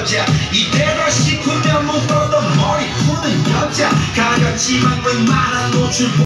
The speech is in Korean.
여자 이대로 싶으면 묶어도 머리 푸는 여자 가렸지만 웬만한 노출